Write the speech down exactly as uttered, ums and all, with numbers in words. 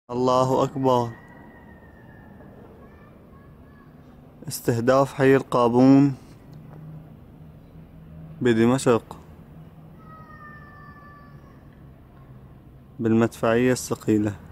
الله أكبر. استهداف حي القابون بدمشق بالمدفعية الثقيلة.